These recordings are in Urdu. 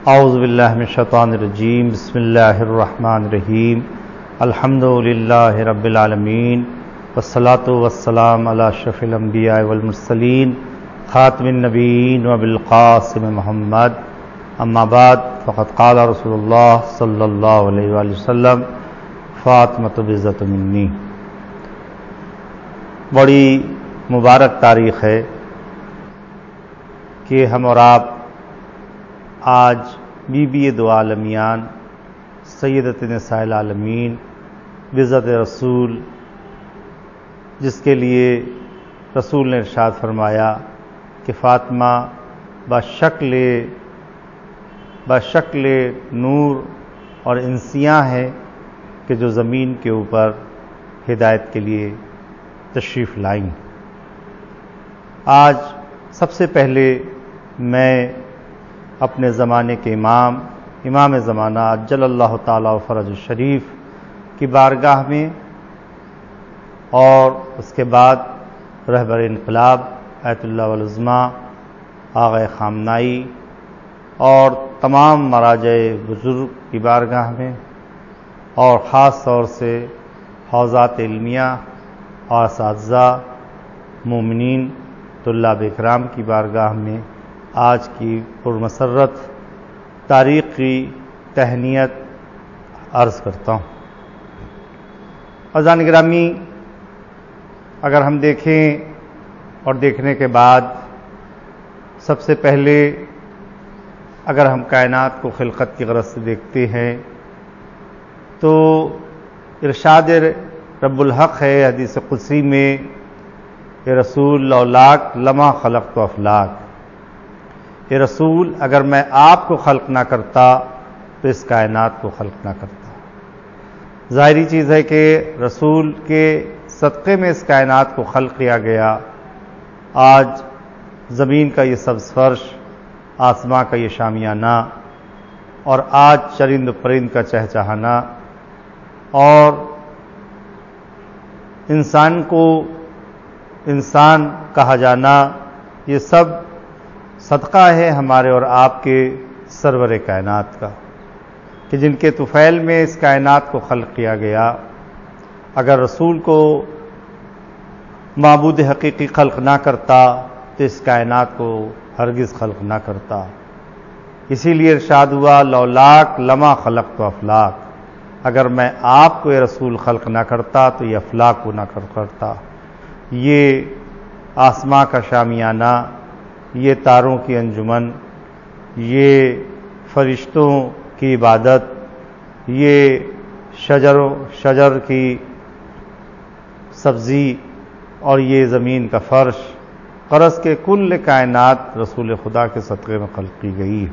اعوذ باللہ من الشیطان الرجیم بسم اللہ الرحمن الرحیم الحمد للہ رب العالمین والصلاة والسلام علی اشرف الانبیاء والمرسلین خاتم النبیین وبالقاسم محمد اما بعد فقد قال رسول اللہ صلی اللہ علیہ وآلہ وسلم فاطمۃ بضعۃ منی۔ بڑی مبارک تاریخ ہے کہ ہم اور آپ آج بی بی دو عالمیان سیدۃ نساء العالمین بضعۃ رسول، جس کے لیے رسول نے ارشاد فرمایا کہ فاطمہ بشکل نور اور انسیاں ہے کہ جو زمین کے اوپر ہدایت کے لیے تشریف لائیں۔ آج سب سے پہلے میں اپنے زمانے کے امام زمانہ عجل اللہ تعالیٰ فرج الشریف کی بارگاہ میں اور اس کے بعد رہبر انقلاب آیت اللہ والعظمیٰ آغا خامنائی اور تمام مراجع بزرگ کی بارگاہ میں اور خاص طور سے حوزات علمیہ اور اساتذہ مومنین طلاب اکرام کی بارگاہ میں آج کی پرمسرت تاریخ کی تہنیت عرض کرتا ہوں۔ عزیزان گرامی، اگر ہم دیکھیں اور دیکھنے کے بعد سب سے پہلے اگر ہم کائنات کو خلقت کی غرض سے دیکھتے ہیں تو ارشاد رب الحق ہے حدیث قدسی میں کہ رسول لولاک لما خلقت افلاک، کہ رسول اگر میں آپ کو خلق نہ کرتا تو اس کائنات کو خلق نہ کرتا۔ ظاہری چیز ہے کہ رسول کے صدقے میں اس کائنات کو خلق کیا گیا۔ آج زمین کا یہ سبز فرش، آسماں کا یہ شامیانہ، اور آج چرند و پرند کا چہچہانا، اور انسان کو انسان کہا جانا، یہ سب صدقہ ہے ہمارے اور آپ کے سرور کائنات کا، کہ جن کے طفیل میں اس کائنات کو خلق کیا گیا۔ اگر رسول کو معبود حقیقی خلق نہ کرتا تو اس کائنات کو ہرگز خلق نہ کرتا۔ اسی لیے ارشاد ہوا لولاک لما خلقت افلاک، اگر میں آپ کو یہ رسول خلق نہ کرتا تو یہ افلاک کو نہ کرتا۔ یہ آسماں کا شامیانہ، یہ تاروں کی انجمن، یہ فرشتوں کی عبادت، یہ شجر کی سبزی اور یہ زمین کا فرش، غرض کے کل کائنات رسول خدا کے صدقے میں خلق کی گئی۔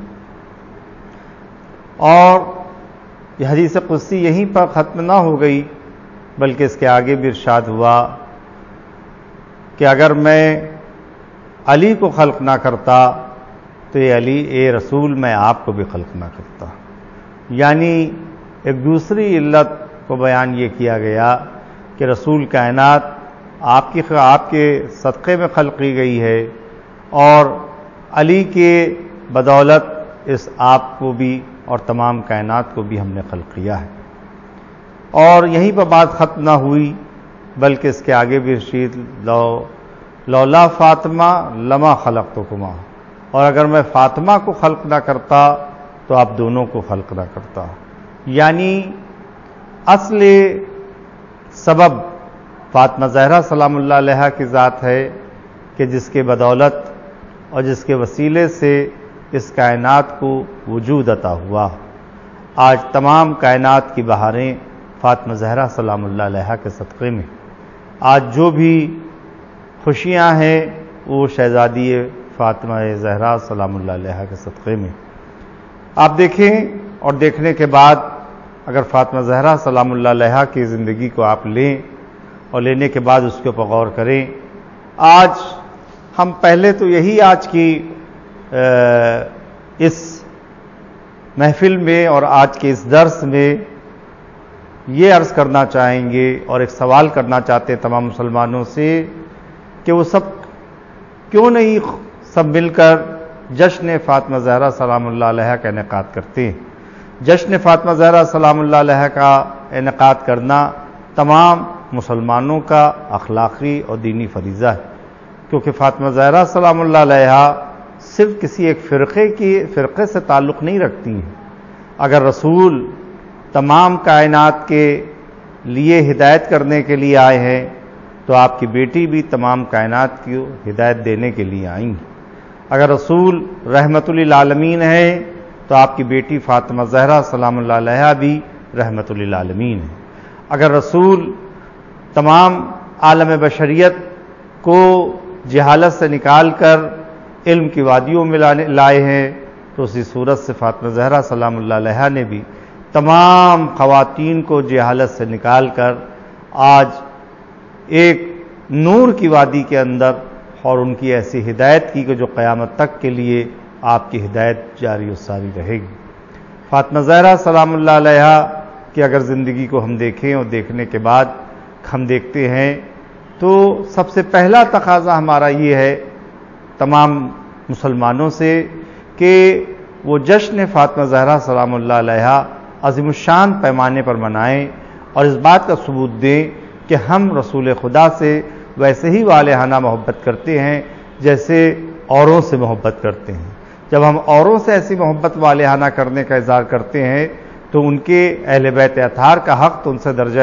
اور یہ حدیث قدسی یہیں پر ختم نہ ہو گئی، بلکہ اس کے آگے بھی ارشاد ہوا کہ اگر میں علی کو خلق نہ کرتا تو یہ علی اے رسول میں آپ کو بھی خلق نہ کرتا۔ یعنی ایک دوسری علت کو بیان یہ کیا گیا کہ رسول کائنات آپ کے صدقے میں خلق کی گئی ہے، اور علی کے بدولت اس آپ کو بھی اور تمام کائنات کو بھی ہم نے خلق کیا ہے۔ اور یہیں پر بات ختم نہ ہوئی، بلکہ اس کے آگے بھی ارشاد لولا فاطمہ لما خلقتکما، اور اگر میں فاطمہ کو خلق نہ کرتا تو آپ دونوں کو خلق نہ کرتا۔ یعنی اصل سبب فاطمہ زہرا سلام اللہ علیہا کی ذات ہے کہ جس کے بدولت اور جس کے وسیلے سے اس کائنات کو وجود عطا ہوا۔ آج تمام کائنات کی بہاریں فاطمہ زہرا سلام اللہ علیہا کے صدقے میں، آج جو بھی خوشیاں ہیں وہ شہزادی فاطمہ زہرا سلام اللہ علیہا کے صدقے میں۔ آپ دیکھیں اور دیکھنے کے بعد اگر فاطمہ زہرا سلام اللہ علیہا کی زندگی کو آپ لیں اور لینے کے بعد اس کے اوپر غور کریں، آج ہم پہلے تو یہی آج کی اس محفل میں اور آج کے اس درس میں یہ عرض کرنا چاہیں گے اور ایک سوال کرنا چاہتے ہیں تمام مسلمانوں سے کہ وہ سب کیوں نہیں سب مل کر جشن فاطمہ زہرا سلام اللہ علیہا کا انعقاد کرتے ہیں۔ جشن فاطمہ زہرا سلام اللہ علیہا کا انعقاد کرنا تمام مسلمانوں کا اخلاقی اور دینی فریضہ ہے، کیونکہ فاطمہ زہرا سلام اللہ علیہا صرف کسی ایک فرقے سے تعلق نہیں رکھتی ہیں۔ اگر رسول تمام کائنات کے لیے ہدایت کرنے کے لیے آئے ہیں تو آپ کی بیٹی بھی تمام کائنات کی ہدایت دینے کے لیے آئیں گی۔ اگر رسول رحمت للعالمین ہیں تو آپ کی بیٹی فاطمہ زہرا سلام اللہ علیہا بھی رحمت للعالمین ہے۔ اگر رسول تمام عالم بشریت کو جہالت سے نکال کر علم کی وادیوں میں لائے ہیں تو اسی صورت سے فاطمہ زہرا سلام اللہ علیہا نے بھی تمام خواتین کو جہالت سے نکال کر آج ایک نور کی وادی کے اندر اور ان کی ایسی ہدایت کی کہ جو قیامت تک کے لیے آپ کی ہدایت جاری و ساری رہے گی۔ فاطمہ زہرا سلام اللہ علیہا کی اگر زندگی کو ہم دیکھیں اور دیکھنے کے بعد ہم دیکھتے ہیں تو سب سے پہلا تقاضا ہمارا یہ ہے تمام مسلمانوں سے کہ وہ جشن فاطمہ زہرا سلام اللہ علیہا عظیم الشان پیمانے پر منائیں اور اس بات کا ثبوت دیں کہ ہم رسول خدا سے ویسے ہی والہانہ محبت کرتے ہیں جیسے اوروں سے محبت کرتے ہیں۔ جب ہم اوروں سے ایسی محبت والہانہ کرنے کا اظہار کرتے ہیں تو ان کے اہل بیت اطہار کا حق تو ان سے درجہ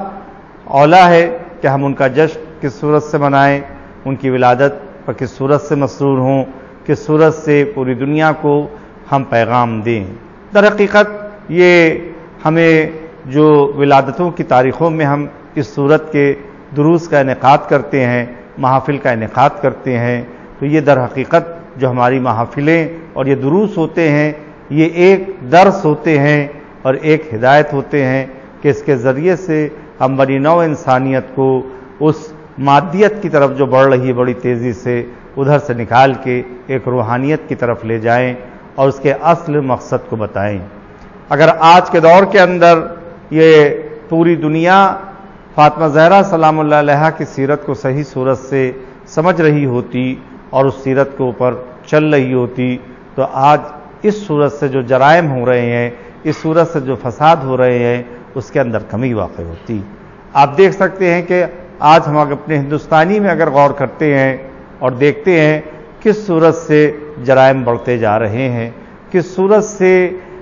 اولا ہے کہ ہم ان کا جشن کس صورت سے منائیں، ان کی ولادت پر کس صورت سے مسرور ہوں، کس صورت سے پوری دنیا کو ہم پیغام دیں۔ در حقیقت یہ ہمیں جو ولادتوں کی تاریخوں میں ہم اس صورت کے دروس کا انعقاد کرتے ہیں، محافل کا انعقاد کرتے ہیں، تو یہ در حقیقت جو ہماری محافلیں اور یہ دروس ہوتے ہیں یہ ایک درس ہوتے ہیں اور ایک ہدایت ہوتے ہیں کہ اس کے ذریعے سے ہم بنی نوع انسانیت کو اس مادیت کی طرف جو بڑھ رہی ہے بڑی تیزی سے ادھر سے نکال کے ایک روحانیت کی طرف لے جائیں اور اس کے اصل مقصد کو بتائیں۔ اگر آج کے دور کے اندر یہ پوری دنیا فاطمہ زہرا سلام اللہ علیہا کی سیرت کو صحیح صورت سے سمجھ رہی ہوتی اور اس سیرت کے اوپر چل رہی ہوتی تو آج اس صورت سے جو جرائم ہو رہے ہیں، اس صورت سے جو فساد ہو رہے ہیں، اس کے اندر کمی واقع ہوتی۔ آپ دیکھ سکتے ہیں کہ آج ہم اپنے ہندوستانی میں اگر غور کرتے ہیں اور دیکھتے ہیں کس صورت سے جرائم بڑھتے جا رہے ہیں، کس صورت سے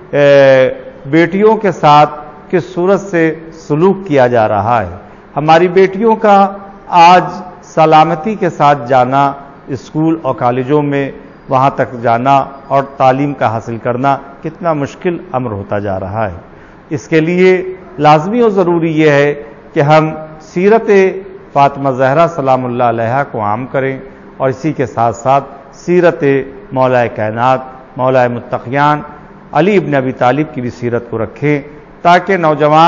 بیٹیوں کے ساتھ کس صورت سے سلوک کیا جا رہا ہے۔ ہماری بیٹیوں کا آج سلامتی کے ساتھ جانا اسکول اور کالجوں میں وہاں تک جانا اور تعلیم کا حاصل کرنا کتنا مشکل امر ہوتا جا رہا ہے۔ اس کے لیے لازمی اور ضروری یہ ہے کہ ہم سیرت فاطمہ زہرا سلام اللہ علیہا کو عام کریں اور اسی کے ساتھ ساتھ سیرت مولا کائنات مولا متقیان علی ابن ابی طالب کی بھی سیرت کو رکھیں تاکہ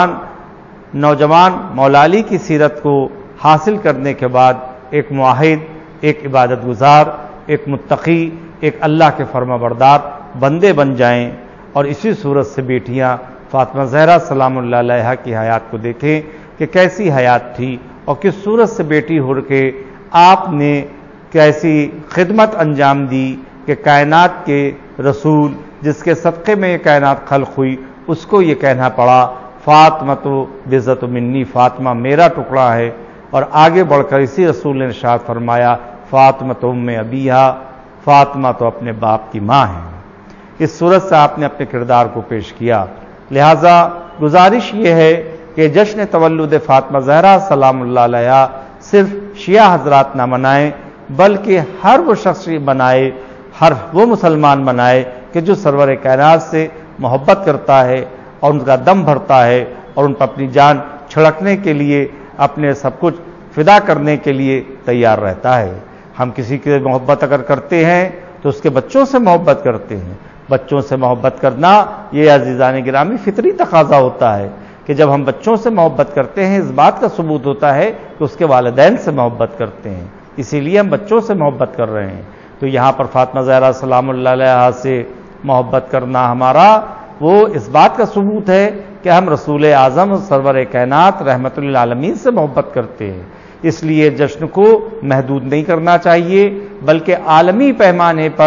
نوجوان مولا علی کی سیرت کو حاصل کرنے کے بعد ایک موحد، ایک عبادت گزار، ایک متقی، ایک اللہ کے فرما بردار بندے بن جائیں اور اسی صورت سے بیٹیاں فاطمہ زہرا سلام اللہ علیہا کی حیات کو دیکھیں کہ کیسی حیات تھی اور کس صورت سے بیٹی ہو کے آپ نے کیسی خدمت انجام دی کہ کائنات کے رسول جس کے صدقے میں یہ کائنات خلق ہوئی اس کو یہ کہنا پڑا فاطمہ تو بذت منی، فاطمہ میرا ٹکڑا ہے، اور آگے بڑھ کر اسی رسول نے ارشاد فرمایا فاطمہ تو ام ابیہا، فاطمہ تو اپنے باپ کی ماں ہے۔ اس صورت سے آپ نے اپنے کردار کو پیش کیا۔ لہذا گزارش یہ ہے کہ جشن تولد فاطمہ زہرا سلام اللہ علیہا صرف شیعہ حضرات نہ منائیں بلکہ ہر وہ شخص بنائے، ہر وہ مسلمان بنائے کہ جو سرور کائنات سے محبت کرتا ہے اور ان کا دم بھرتا ہے اور ان پر اپنی جان چھڑکنے کے لیے اپنے سب کچھ فدا کرنے کے لیے تیار رہتا ہے۔ ہم کسی کی محبت اگر کرتے ہیں تو اس کے بچوں سے محبت کرتے ہیں۔ بچوں سے محبت کرنا یہ عزیزان گرامی فطری تقاضا ہوتا ہے کہ جب ہم بچوں سے محبت کرتے ہیں اس بات کا ثبوت ہوتا ہے کہ اس کے والدین سے محبت کرتے ہیں، اسی لیے ہم بچوں سے محبت کر رہے ہیں۔ تو یہاں پر فاطمہ زہرا سلام اللہ علیہا سے محبت کرنا ہمارا وہ اس بات کا ثبوت ہے کہ ہم رسول اعظم سرور کائنات رحمت للعالمین سے محبت کرتے ہیں۔ اس لیے جشن کو محدود نہیں کرنا چاہیے بلکہ عالمی پیمانے پر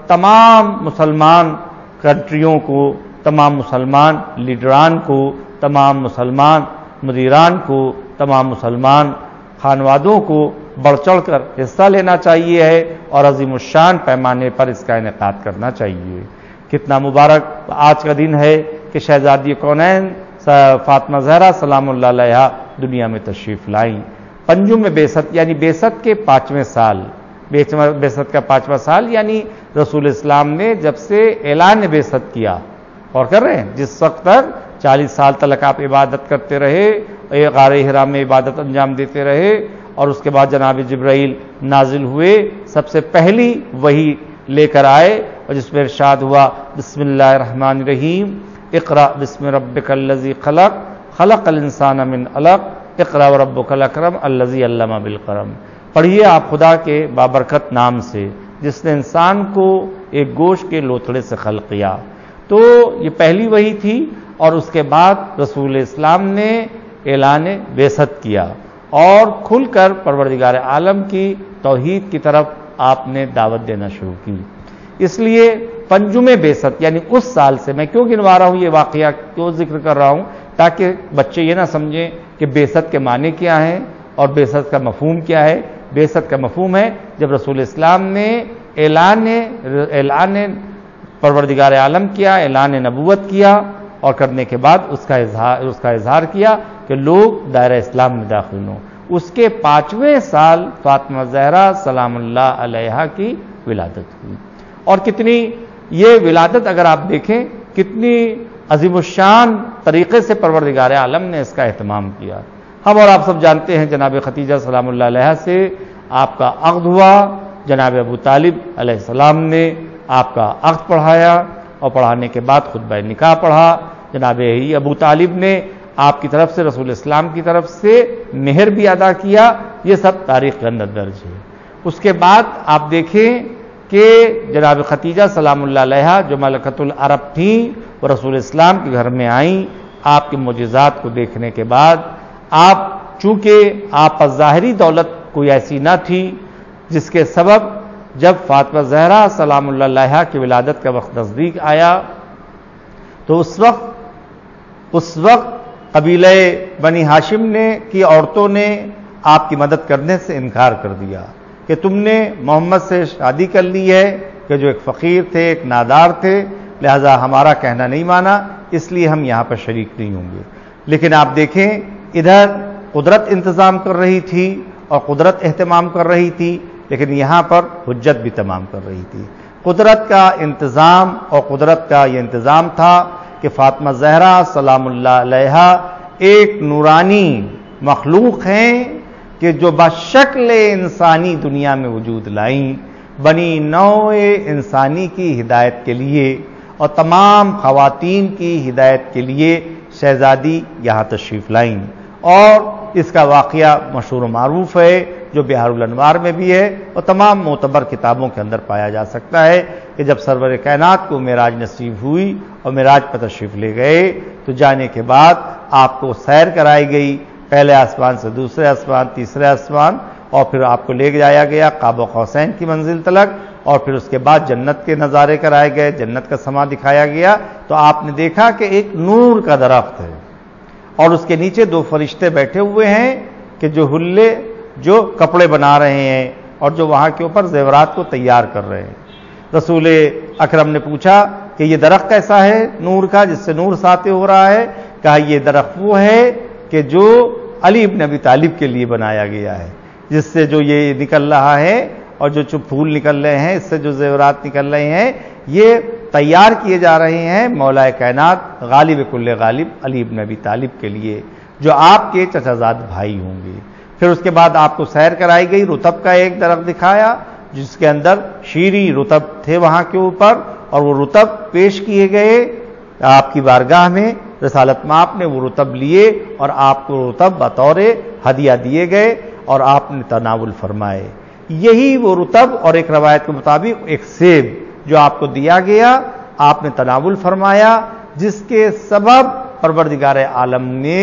تمام مسلمان کنٹریوں کو، تمام مسلمان لیڈران کو، تمام مسلمان مدیران کو، تمام مسلمان خانوادوں کو بڑھ چڑھ کر حصہ لینا چاہیے ہے اور عظیم الشان پیمانے پر اس کا انعقاد کرنا چاہیے۔ کتنا مبارک آج کا دن ہے کہ شہزادی کونین فاطمہ زہرا سلام اللہ علیہا دنیا میں تشریف لائیں۔ پنجم بعثت یعنی بعثت کے 5ویں سال، بعثت کا 5واں سال یعنی رسول اسلام نے جب سے اعلان بعثت کیا، اور کر رہے ہیں جس وقت تک 40 سال تک آپ عبادت کرتے رہے، غار حرا میں عبادت انجام دیتے رہے، اور اس کے بعد جناب جبرائیل نازل ہوئے، سب سے پہلی وحی لے کر آئے، اور جس میں ارشاد ہوا بسم اللہ الرحمن الرحیم اقرأ بسم ربک الذی خلق خلق الانسان من علق اقرأ وربک الاکرم الذی علم بالقلم۔ پڑھیے آپ خدا کے بابرکت نام سے جس نے انسان کو ایک گوشت کے لوتھڑے سے خلق کیا۔ تو یہ پہلی وحی تھی، اور اس کے بعد رسول اسلام نے اعلان بعثت کیا اور کھل کر پروردگار عالم کی توحید کی طرف آپ نے دعوت دینا شروع کی۔ اس لیے پنجم بعثت یعنی اس سال سے میں کیوں گنوا رہا ہوں، یہ واقعہ کیوں ذکر کر رہا ہوں، تاکہ بچے یہ نہ سمجھیں کہ بعثت کے معنی کیا ہیں اور بعثت کا مفہوم کیا ہے۔ بعثت کا مفہوم ہے جب رسول اسلام نے اعلان پروردگار عالم کیا، اعلان نبوت کیا، اور کرنے کے بعد اس کا اظہار کیا کہ لوگ دائرہ اسلام میں داخل ہوں۔ اس کے 5ویں سال فاطمہ زہرا سلام اللہ علیہا کی ولادت ہوئی، اور کتنی یہ ولادت اگر آپ دیکھیں کتنی عظیم الشان طریقے سے پروردگار عالم نے اس کا اہتمام کیا۔ ہم اور آپ سب جانتے ہیں جناب خدیجہ سلام اللہ علیہا سے آپ کا عقد ہوا، جناب ابو طالب علیہ السلام نے آپ کا عقد پڑھایا، اور پڑھانے کے بعد خطبہ نکاح پڑھا۔ جناب ابو طالب نے آپ کی طرف سے رسول اسلام کی طرف سے مہر بھی ادا کیا، یہ سب تاریخ کے اندر درج ہے۔ اس کے بعد آپ دیکھیں کہ جناب خدیجہ سلام اللہ علیہا جو ملکۃ العرب تھیں، وہ رسول اسلام کے گھر میں آئیں۔ آپ کے معجزات کو دیکھنے کے بعد چونکہ آپ پر ظاہری دولت کوئی ایسی نہ تھی، جس کے سبب جب فاطمہ زہرا سلام اللہ علیہا کی ولادت کا وقت نزدیک آیا تو اس وقت قبیلہ بنی ہاشم کی عورتوں نے آپ کی مدد کرنے سے انکار کر دیا کہ تم نے محمد سے شادی کر لی ہے، کہ جو ایک فقیر تھے، ایک نادار تھے، لہذا ہمارا کہنا نہیں مانا، اس لیے ہم یہاں پر شریک نہیں ہوں گے۔ لیکن آپ دیکھیں ادھر قدرت انتظام کر رہی تھی اور قدرت اہتمام کر رہی تھی، لیکن یہاں پر حجت بھی تمام کر رہی تھی۔ قدرت کا انتظام اور قدرت کا یہ انتظام تھا کہ فاطمہ زہرا سلام اللہ علیہا ایک نورانی مخلوق ہیں کہ جو بشکل انسانی دنیا میں وجود لائیں، بنی نوع انسانی کی ہدایت کے لیے اور تمام خواتین کی ہدایت کے لیے شہزادی یہاں تشریف لائیں۔ اور اس کا واقعہ مشہور و معروف ہے جو بحار الانوار میں بھی ہے اور تمام معتبر کتابوں کے اندر پایا جا سکتا ہے کہ جب سرور کائنات کو معراج نصیب ہوئی اور معراج پر تشریف لے گئے تو جانے کے بعد آپ کو سیر کرائی گئی، پہلے آسمان سے دوسرے آسمان، تیسرے آسمان، اور پھر آپ کو لے جایا گیا قاب قوسین کی منزل تلک، اور پھر اس کے بعد جنت کے نظارے کرائے گئے، جنت کا سما دکھایا گیا۔ تو آپ نے دیکھا کہ ایک نور کا درخت ہے اور اس کے نیچے 2 فرشتے بیٹھے ہوئے ہیں کہ جو کپڑے بنا رہے ہیں اور جو وہاں کے اوپر زیورات کو تیار کر رہے ہیں۔ رسول اکرم نے پوچھا کہ یہ درخت کیسا ہے نور کا، جس سے نور ساطع ہو رہا ہے؟ کہا یہ درخت وہ ہے کہ جو علی ابن ابی طالب کے لیے بنایا گیا ہے، جس سے جو یہ نکل رہا ہے اور جو پھول نکل رہے ہیں، اس سے جو زیورات نکل رہے ہیں، یہ تیار کیے جا رہے ہیں مولا کائنات غالب کل غالب علی ابن ابی طالب کے لیے، جو آپ کے چچا زاد بھائی ہوں گے۔ پھر اس کے بعد آپ کو سیر کرائی گئی، رطب کا ایک درخت دکھایا جس کے اندر شیریں رطب تھے وہاں کے اوپر، اور وہ رطب پیش کیے گئے آپ کی بارگاہ میں۔ رسالت مآب نے وہ رطب لیے اور آپ کو رطب بطور ہدیہ دیے گئے اور آپ نے تناول فرمائے۔ یہی وہ رطب اور ایک روایت کے مطابق ایک سیب جو آپ کو دیا گیا، آپ نے تناول فرمایا، جس کے سبب پروردگار عالم نے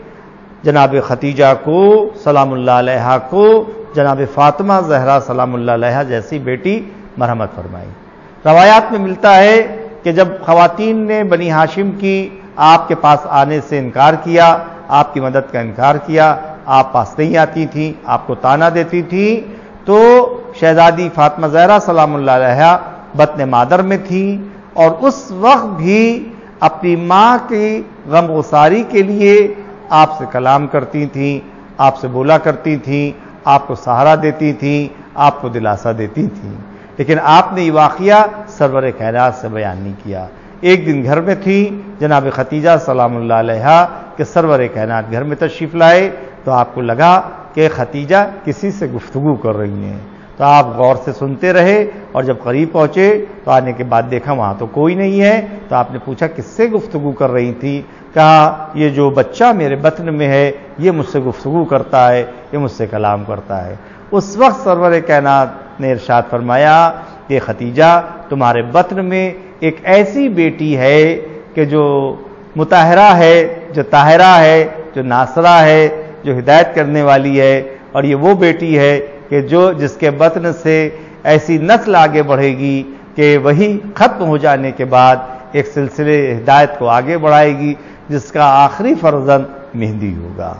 جناب خدیجہ کو سلام اللہ علیہا کو جناب فاطمہ زہرا سلام اللہ علیہا جیسی بیٹی مرحمت فرمائی۔ روایات میں ملتا ہے کہ جب خواتین نے بنی ہاشم کی آپ کے پاس آنے سے انکار کیا، آپ کی مدد کا انکار کیا، آپ پاس نہیں آتی تھیں، آپ کو طعنہ دیتی تھیں، تو شہزادی فاطمہ زہرا سلام اللہ علیہا بطن مادر میں تھیں، اور اس وقت بھی اپنی ماں کی غم گساری کے لیے آپ سے کلام کرتی تھیں، آپ سے بولا کرتی تھیں، آپ کو سہارا دیتی تھیں، آپ کو دلاسا دیتی تھیں۔ لیکن آپ نے یہ واقعہ سرور کائنات سے بیان نہیں کیا۔ ایک دن گھر میں تھی جناب خدیجہ سلام اللہ علیہا کہ سرور کائنات گھر میں تشریف لائے، تو آپ کو لگا کہ خدیجہ کسی سے گفتگو کر رہی ہیں، تو آپ غور سے سنتے رہے، اور جب قریب پہنچے تو آنے کے بعد دیکھا وہاں تو کوئی نہیں ہے، تو آپ نے پوچھا کس سے گفتگو کر رہی تھی؟ کہا یہ جو بچہ میرے بطن میں ہے یہ مجھ سے گفتگو کرتا ہے، یہ مجھ سے کلام کرتا ہے۔ اس وقت سرور کائنات نے ارشاد فرمایا کہ خدیجہ تمہارے بطن میں ایک ایسی بیٹی ہے کہ جو مطہرہ ہے، جو طاہرہ ہے، جو ناصرہ ہے، جو ہدایت کرنے والی ہے، اور یہ وہ بیٹی ہے کہ جس کے بطن سے ایسی نسل آگے بڑھے گی کہ وہی ختم ہو جانے کے بعد ایک سلسلے ہدایت کو آگے بڑھائے گی، جس کا آخری فرزند مہدی ہوگا۔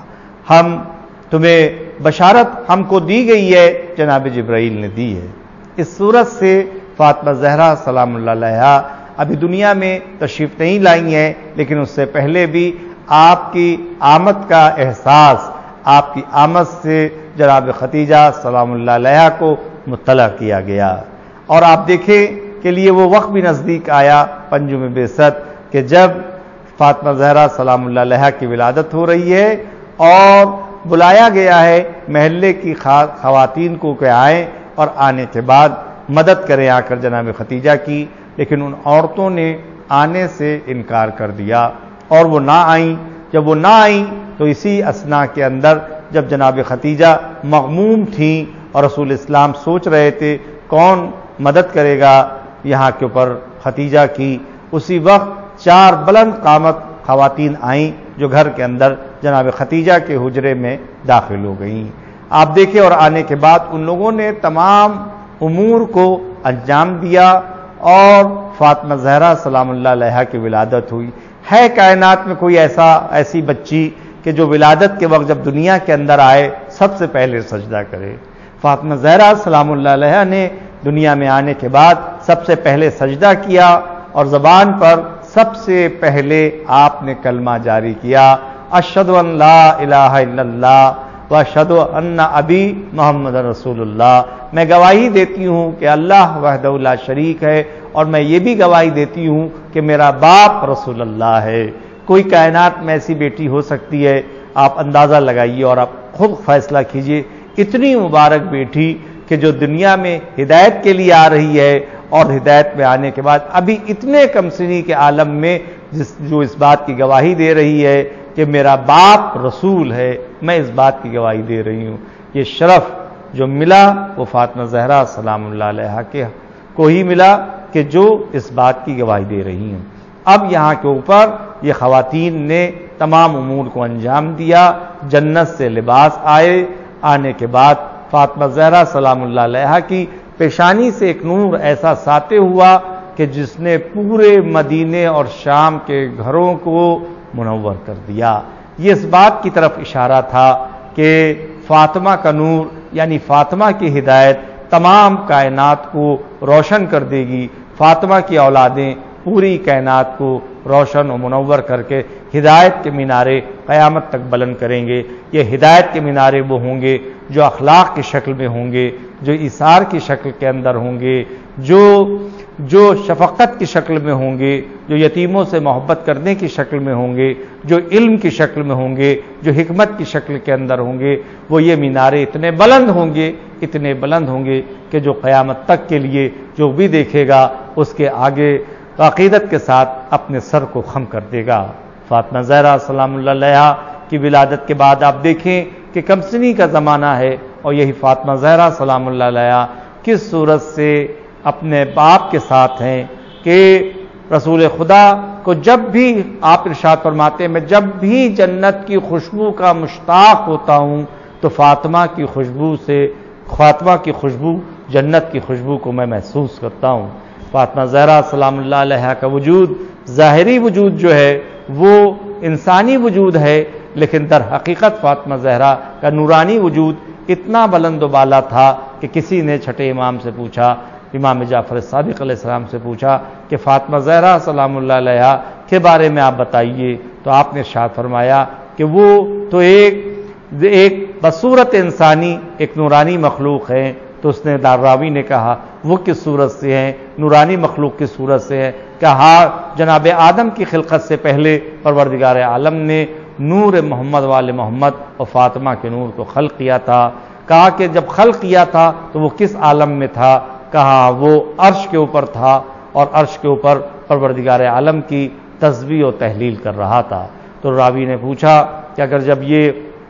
تمہیں بشارت ہم کو دی گئی ہے، جناب جبرائیل نے دی ہے۔ اس صورت سے فاطمہ زہرا سلام اللہ علیہا ابھی دنیا میں تشریف نہیں لائی ہیں، لیکن اس سے پہلے بھی آپ کی آمد کا احساس آپ کی آمد سے جناب خدیجہ سلام اللہ علیہا کو مطلع کیا گیا، اور آپ دیکھیں کہ لیے وہ وقت بھی نزدیک آیا پنجم بعثت کہ جب فاطمہ زہرا سلام اللہ علیہا کی ولادت ہو رہی ہے، اور بلایا گیا ہے محلے کی خواتین کو کہ آئیں اور آنے کے بعد مدد کریں آ کر جناب خدیجہ کی، لیکن ان عورتوں نے آنے سے انکار کر دیا اور وہ نہ آئیں۔ جب وہ نہ آئیں تو اسی اثنا کے اندر جب جناب خدیجہ مغموم تھیں اور رسول اسلام سوچ رہے تھے کون مدد کرے گا یہاں کے اوپر خدیجہ کی، اسی وقت 4 بلند قامت خواتین آئیں جو گھر کے اندر جناب خدیجہ کے حجرے میں داخل ہو گئیں۔ آپ دیکھیں اور آنے کے بعد ان لوگوں نے تمام امور کو انجام دیا اور فاطمہ زہرا سلام اللہ علیہا کی ولادت ہوئی۔ ہے کائنات میں کوئی ایسی بچی کہ جو ولادت کے وقت جب دنیا کے اندر آئے سب سے پہلے سجدہ کرے؟ فاطمہ زہرا سلام اللہ علیہا نے دنیا میں آنے کے بعد سب سے پہلے سجدہ کیا اور زبان پر سب سے پہلے آپ نے کلمہ جاری کیا، اشہد ان لا الہ الا اللہ واشہد ان ابی محمد رسول اللہ۔ میں گواہی دیتی ہوں کہ اللہ وحدہ لا شریک ہے، اور میں یہ بھی گواہی دیتی ہوں کہ میرا باپ رسول اللہ ہے۔ کوئی کائنات میں ایسی بیٹی ہو سکتی ہے؟ آپ اندازہ لگائیے اور آپ خود فیصلہ کیجئے، اتنی مبارک بیٹی کہ جو دنیا میں ہدایت کے لیے آ رہی ہے، اور ہدایت میں آنے کے بعد ابھی اتنے کم سنی کے عالم میں جو اس بات کی گواہی دے رہی ہے کہ میرا باپ رسول ہے، میں اس بات کی گواہی دے رہی ہوں۔ یہ شرف جو ملا وہ فاطمہ زہرا سلام اللہ علیہا کو ہی ملا کہ جو اس بات کی گواہی دے رہی ہیں۔ اب یہاں کے اوپر یہ خواتین نے تمام امور کو انجام دیا، جنت سے لباس آنے کے بعد فاطمہ زہرا سلام اللہ علیہا کی پیشانی سے ایک نور ایسا ساطع ہوا کہ جس نے پورے مدینے اور شام کے گھروں کو منور کر دیا۔ یہ اس بات کی طرف اشارہ تھا کہ فاطمہ کا نور یعنی فاطمہ کی ہدایت تمام کائنات کو روشن کر دے گی۔ فاطمہ کی اولادیں پوری کائنات کو روشن و منور کر کے ہدایت کے مینارے قیامت تک بلند کریں گے۔ یہ ہدایت کے مینارے وہ ہوں گے جو اخلاق کی شکل میں ہوں گے، جو ایثار کی شکل کے اندر ہوں گے، جو شفقت کی شکل میں ہوں گے، جو یتیموں سے محبت کرنے کی شکل میں ہوں گے، جو علم کی شکل میں ہوں گے، جو حکمت کی شکل کے اندر ہوں گے۔ وہ یہ مینارے اتنے بلند ہوں گے، اتنے بلند ہوں گے کہ جو قیامت تک کے لیے جو بھی دیکھے گا اس کے آگے عقیدت کے ساتھ اپنے سر کو خم کر دے گا۔ فاطمہ زہرا سلام اللہ علیہا کی ولادت کے بعد آپ دیکھیں کہ کمسنی کا زمانہ ہے، اور یہی فاطمہ زہرا سلام اللہ علیہا کس صورت سے اپنے باپ کے ساتھ ہیں کہ رسول خدا کو جب بھی آپ ارشاد فرماتے ہیں میں جب بھی جنت کی خوشبو کا مشتاق ہوتا ہوں تو فاطمہ کی خوشبو جنت کی خوشبو کو میں محسوس کرتا ہوں۔ فاطمہ زہرا سلام اللہ علیہا کا وجود، ظاہری وجود جو ہے وہ انسانی وجود ہے، لیکن در حقیقت فاطمہ زہرا کا نورانی وجود اتنا بلند و بالا تھا کہ کسی نے چھٹے امام سے پوچھا، امام جعفر صادق علیہ السلام سے پوچھا کہ فاطمہ زہرا سلام اللہ علیہا کے بارے میں آپ بتائیے، تو آپ نے ارشاد فرمایا کہ وہ تو ایک بصورت انسانی ایک نورانی مخلوق ہے۔ تو اس نے راوی نے کہا وہ کس صورت سے ہیں، نورانی مخلوق کس صورت سے ہے؟ کہا جناب آدم کی خلقت سے پہلے پروردگار عالم نے نور محمد والے محمد اور فاطمہ کے نور کو خلق کیا تھا۔ کہا کہ جب خلق کیا تھا تو وہ کس عالم میں تھا؟ کہا وہ عرش کے اوپر تھا، اور عرش کے اوپر پروردگار عالم کی تسبیح و تحلیل کر رہا تھا۔ تو راوی نے پوچھا کہ اگر جب یہ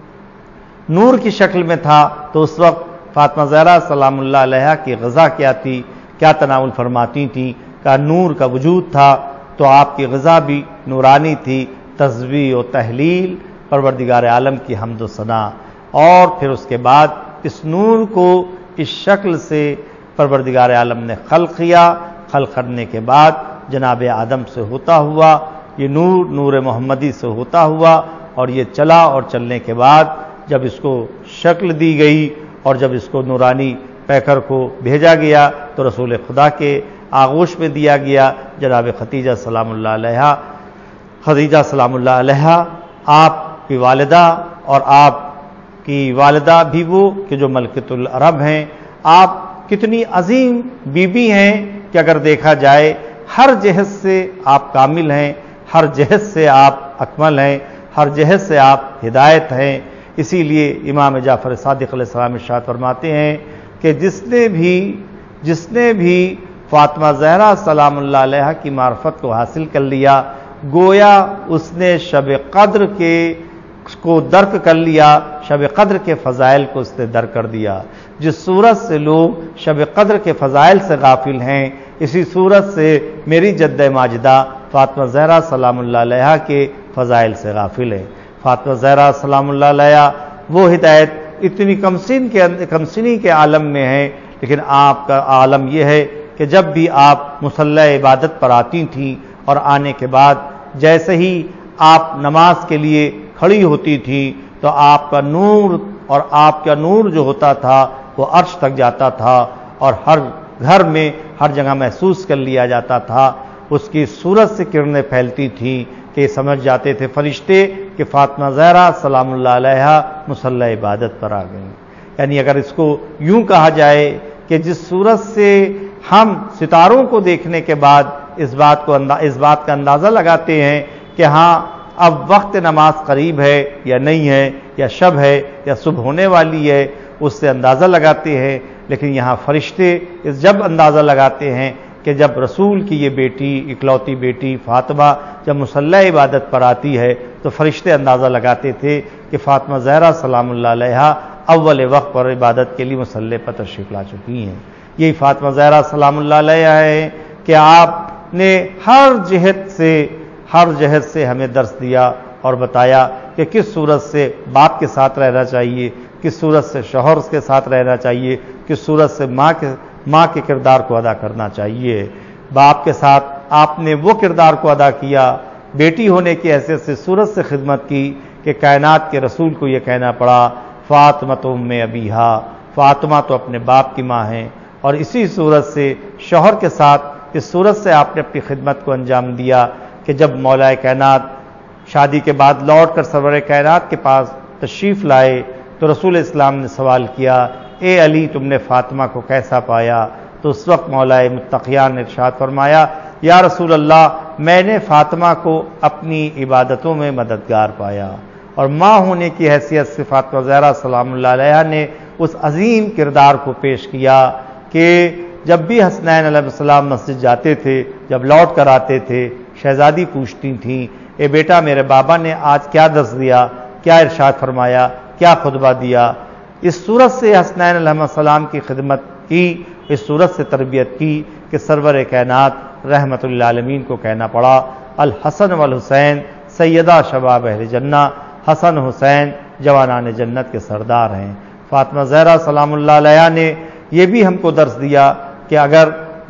نور کی شکل میں تھا تو اس وقت فاطمہ زہرا سلام اللہ علیہا کی غذا کیا تھی، کیا تناول فرماتی تھیں؟ کا نور کا وجود تھا تو آپ کی غذا بھی نورانی تھی، تسبیح و تحلیل پروردگار عالم کی حمد و ثنا۔ اور پھر اس کے بعد اس نور کو اس شکل سے پروردگار عالم نے خلق کیا۔ خلق کرنے کے بعد جناب آدم سے ہوتا ہوا یہ نور محمدی سے ہوتا ہوا، اور یہ چلا، اور چلنے کے بعد جب اس کو شکل دی گئی اور جب اس کو نورانی پیکر کو بھیجا گیا تو رسول خدا کے آغوش میں دیا گیا۔ جناب خدیجہ سلام اللہ علیہا، خدیجہ سلام اللہ علیہا آپ کی والدہ، اور آپ کی والدہ بھی وہ کہ جو ملکۃ العرب ہیں۔ آپ کتنی عظیم بیوی ہیں کہ اگر دیکھا جائے ہر جہت سے آپ کامل ہیں، ہر جہت سے آپ اکمل ہیں، ہر جہت سے آپ ہدایت ہیں۔ اسی لیے امام جعفر صادق علیہ السلام ارشاد فرماتے ہیں کہ جس نے بھی فاطمہ زہرا سلام اللہ علیہا کی معرفت کو حاصل کر لیا، گویا اس نے شب قدر کو درک کر لیا، شب قدر کے فضائل کو اس نے درک کر دیا۔ جس صورت سے لوگ شب قدر کے فضائل سے غافل ہیں، اسی صورت سے میری جدہ ماجدہ فاطمہ زہرا سلام اللہ علیہا کے فضائل سے غافل ہے۔ فاطمہ زہرا سلام اللہ علیہا وہ ہدایت اتنی کمسنی کے عالم میں ہے، لیکن آپ کا عالم یہ ہے کہ جب بھی آپ مصلی عبادت پر آتی تھیں اور آنے کے بعد جیسے ہی آپ نماز کے لیے کھڑی ہوتی تھی تو آپ کا نور اور آپ کا نور جو ہوتا تھا وہ عرش تک جاتا تھا، اور ہر گھر میں ہر جگہ محسوس کر لیا جاتا تھا۔ اس کی صورت سے کرنیں پھیلتی تھیں کہ سمجھ جاتے تھے فرشتے کہ فاطمہ زہرا سلام اللہ علیہا مصلی عبادت پر آ گئیں۔ یعنی اگر اس کو یوں کہا جائے کہ جس صورت سے ہم ستاروں کو دیکھنے کے بعد اس بات کا اندازہ لگاتے ہیں کہ ہاں اب وقت نماز قریب ہے یا نہیں ہے، یا شب ہے یا صبح ہونے والی ہے، اس سے اندازہ لگاتے ہیں، لیکن یہاں فرشتے جب اندازہ لگاتے ہیں کہ جب رسول کی یہ بیٹی، اکلوتی بیٹی فاطمہ جب مصلی عبادت پر آتی ہے تو فرشتے اندازہ لگاتے تھے کہ فاطمہ زہرا سلام اللہ علیہا اول وقت پر عبادت کے لیے مصلی پر تشریف لا چکی ہیں۔ یہی فاطمہ زہرا سلام اللہ علیہا ہے کہ آپ نے ہر جہت سے ہمیں درس دیا اور بتایا کہ کس صورت سے باپ کے ساتھ رہنا چاہیے، کس صورت سے شوہر کے ساتھ رہنا چاہیے، کس صورت سے ماں کے کردار کو ادا کرنا چاہیے۔ باپ کے ساتھ آپ نے وہ کردار کو ادا کیا، بیٹی ہونے کی حیثیت سے صورت سے خدمت کی کہ کائنات کے رسول کو یہ کہنا پڑا فاطمہ ام ابیہا، فاطمہ تو اپنے باپ کی ماں ہیں، اور اسی صورت سے شوہر کے ساتھ اس صورت سے آپ نے اپنی خدمت کو انجام دیا کہ جب مولا کائنات شادی کے بعد لوٹ کر سرور کائنات کے پاس تشریف لائے تو رسول اسلام نے سوال کیا اے علی تم نے فاطمہ کو کیسا پایا؟ تو اس وقت مولا متقیان نے ارشاد فرمایا یا رسول اللہ میں نے فاطمہ کو اپنی عبادتوں میں مددگار پایا، اور ماں ہونے کی حیثیت سے فاطمہ زہرا سلام اللہ علیہا نے اس عظیم کردار کو پیش کیا کہ جب بھی حسنین علیہ السلام مسجد جاتے تھے، جب لوٹ کر آتے تھے، شہزادی پوچھتی تھیں اے بیٹا میرے بابا نے آج کیا درس دیا، کیا ارشاد فرمایا، کیا خطبہ دیا؟ اس صورت سے حسنین علیہ السلام کی خدمت کی، اس صورت سے تربیت کی کہ سرور کائنات رحمت للعالمین کو کہنا پڑا الحسن والحسین سیدہ شباب اہل جنہ، حسن حسین جوانان جنت کے سردار ہیں۔ فاطمہ زہرا سلام اللہ علیہا نے یہ بھی ہم کو درس دیا کہ اگر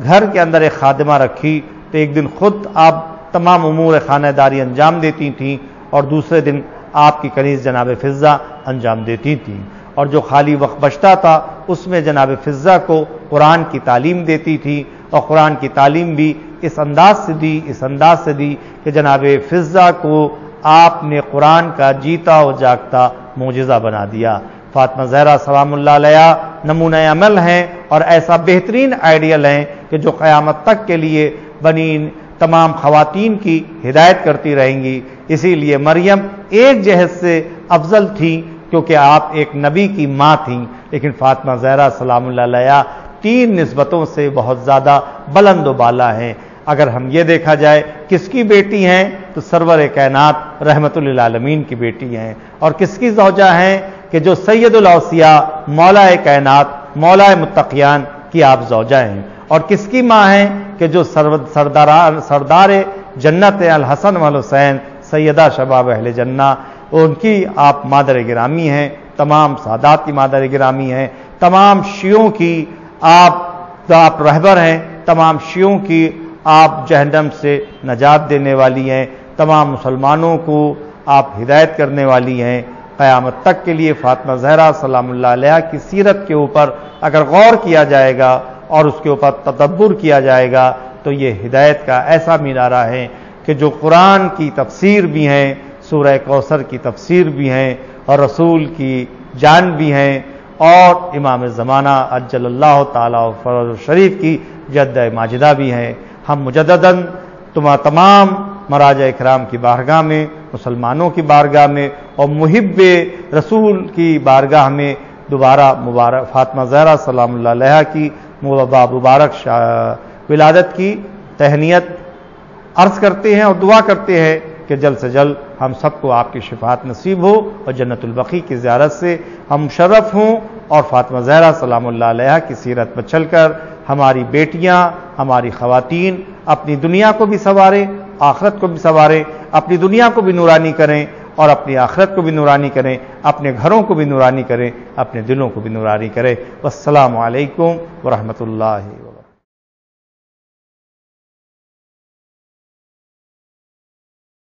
گھر کے اندر ایک خادمہ رکھی تو ایک دن خود آپ تمام امور خانہ داری انجام دیتی تھیں اور دوسرے دن آپ کی کنیز جناب فضہ انجام دیتی تھیں، اور جو خالی وقت بچتا تھا اس میں جناب فضہ کو قرآن کی تعلیم دیتی تھی، اور قرآن کی تعلیم بھی اس انداز سے دی کہ جناب فضہ کو آپ نے قرآن کا جیتا و جاگتا معجزہ بنا دیا۔ فاطمہ زہرا سلام اللہ علیہ نمونہ عمل ہیں اور ایسا بہترین آئیڈیل ہیں کہ جو قیامت تک کے لیے بنی تمام خواتین کی ہدایت کرتی رہیں گی۔ اسی لیے مریم ایک جہت سے افضل تھی کیونکہ آپ ایک نبی کی ماں تھیں، لیکن فاطمہ زہرا سلام اللہ علیہ 3 نسبتوں سے بہت زیادہ بلند و بالا ہیں۔ اگر ہم یہ دیکھا جائے کس کی بیٹی ہیں تو سرور کائنات رحمت للعالمین کی بیٹی ہیں، اور کس کی زوجہ ہیں کہ جو سید الاوصیاء مولا کائنات مولا متقیان کی آپ زوجہ ہیں، اور کس کی ماں ہیں کہ جو سردار جنت الحسن والحسین سیدہ شباب اہل جنہ، ان کی آپ مادر گرامی ہیں، تمام سادات کی مادر گرامی ہیں، تمام شیعوں کی آپ رہبر ہیں، تمام شیعوں کی آپ جہنم سے نجات دینے والی ہیں، تمام مسلمانوں کو آپ ہدایت کرنے والی ہیں۔ قیامت تک کے لیے فاطمہ زہرا سلام اللہ علیہ کی سیرت کے اوپر اگر غور کیا جائے گا اور اس کے اوپر تدبر کیا جائے گا تو یہ ہدایت کا ایسا مینارہ ہے کہ جو قرآن کی تفسیر بھی ہیں، سورہ کوثر کی تفسیر بھی ہیں، اور رسول کی جان بھی ہیں، اور امام زمانہ عجل اللہ تعالی فرج شریف کی جدہ ماجدہ بھی ہیں۔ ہم مجدداً تمام مراجع اکرام کی بارگاہ میں، مسلمانوں کی بارگاہ میں اور محب رسول کی بارگاہ میں دوبارہ مبارک فاطمہ زہرا سلام اللہ علیہ کی مبارک ولادت کی تہنیت عرض کرتے ہیں اور دعا کرتے ہیں کہ جلد سے جلد ہم سب کو آپ کی شفاعت نصیب ہو اور جنت البقیع کی زیارت سے ہم مشرف ہوں، اور فاطمہ زہرا سلام اللہ علیہ کی سیرت پر چل کر ہماری بیٹیاں، ہماری خواتین اپنی دنیا کو بھی سنواریں، آخرت کو بھی سنواریں، اپنی دنیا کو بھی نورانی کریں اور اپنی آخرت کو بھی نورانی کریں، اپنے گھروں کو بھی نورانی کریں، اپنے دلوں کو بھی نورانی کریں۔ والسلام علیکم ورحمۃ اللہ۔